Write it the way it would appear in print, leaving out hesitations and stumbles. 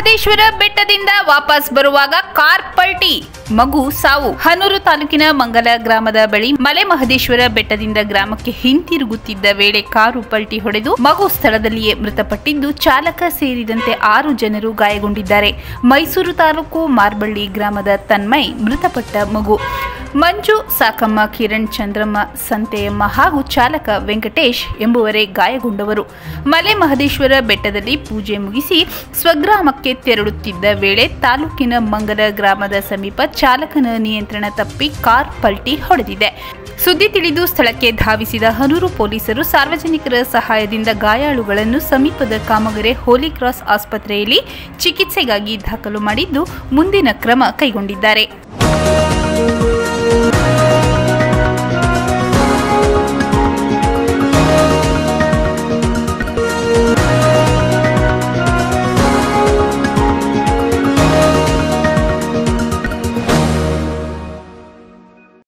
ಮಲೆಮಹದೇಶ್ವರ ಬೆಟ್ಟದಿಂದ ವಾಪಸ್ ಬರುವಾಗ ಕಾರ್ ಪಲ್ಟಿ, ಮಗು ಸಾವು. ಹನೂರು ತಾಲೂಕಿನ ಮಂಗಲ ಗ್ರಾಮದ ಬಳಿ ಮಲೆಮಹದೇಶ್ವರ ಬೆಟ್ಟದಿಂದ ಗ್ರಾಮಕ್ಕೆ ಹಿಂತಿರುಗುತ್ತಿದ್ದ ವೇಳೆ ಕಾರು ಪಲ್ಟಿ ಹೊಡೆದು ಮಗು ಸ್ಥಳದಲ್ಲಿಯೇ ಮೃತಪಟ್ಟಿದ್ದು, ಚಾಲಕ ಸೇರಿದಂತೆ 6 ಜನರು ಗಾಯಗೊಂಡಿದ್ದಾರೆ. ಮೈಸೂರು ತಾಲೂಕು ಮಾರ್ಬಳ್ಳಿ ಗ್ರಾಮದ ತನ್ಮಯ್ ಮೃತಪಟ್ಟ ಮಗು. ಮಂಜು, ಸಾಕಮ್ಮ, ಕಿರಣ್, ಚಂದ್ರಮ್ಮ, ಸಂತೆಯಮ್ಮ ಹಾಗೂ ಚಾಲಕ ವೆಂಕಟೇಶ್ ಎಂಬುವರೇ ಗಾಯಗೊಂಡವರು. ಮಲೆಮಹದೇಶ್ವರ ಬೆಟ್ಟದಲ್ಲಿ ಪೂಜೆ ಮುಗಿಸಿ ಸ್ವಗ್ರಾಮಕ್ಕೆ ತೆರಳುತ್ತಿದ್ದ ವೇಳೆ ತಾಲೂಕಿನ ಮಂಗಲ ಗ್ರಾಮದ ಸಮೀಪ ಚಾಲಕನ ನಿಯಂತ್ರಣ ತಪ್ಪಿ ಕಾರ್ ಪಲ್ಟಿ ಹೊಡೆದಿದೆ. ಸುದ್ದಿ ತಿಳಿದು ಸ್ಥಳಕ್ಕೆ ಧಾವಿಸಿದ ಹನೂರು ಪೊಲೀಸರು ಸಾರ್ವಜನಿಕರ ಸಹಾಯದಿಂದ ಗಾಯಾಳುಗಳನ್ನು ಸಮೀಪದ ಕಾಮಗೆರೆ ಹೋಲಿ ಕ್ರಾಸ್ ಆಸ್ಪತ್ರೆಯಲ್ಲಿ ಚಿಕಿತ್ಸೆಗಾಗಿ ದಾಖಲು ಮಾಡಿದ್ದು ಮುಂದಿನ ಕ್ರಮ ಕೈಗೊಂಡಿದ್ದಾರೆ.